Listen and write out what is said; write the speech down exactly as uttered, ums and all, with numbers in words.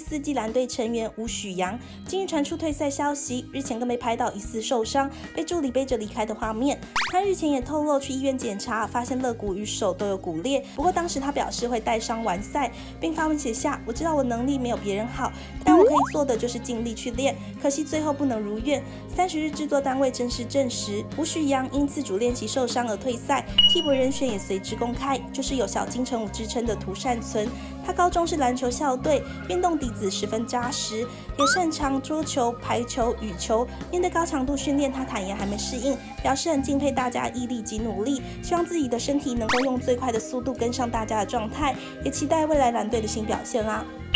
四季蓝队成员吴许阳近日传出退赛消息，日前更被拍到疑似受伤，被助理背着离开的画面。他日前也透露去医院检查，发现肋骨与手都有骨裂。不过当时他表示会带伤完赛，并发文写下：“我知道我能力没有别人好，但我可以做的就是尽力去练。可惜最后不能如愿。”三十日制作单位正式证实，吴许阳因自主练习受伤而退赛，替补人选也随之公开，就是有小金城武之称的涂善存。他高中是篮球校队，运动底子十分扎实，也擅长桌球、排球、羽球。面对高强度训练，他坦言还没适应，表示很敬佩大家毅力及努力，希望自己的身体能够用最快的速度跟上大家的状态，也期待未来蓝队的新表现啊。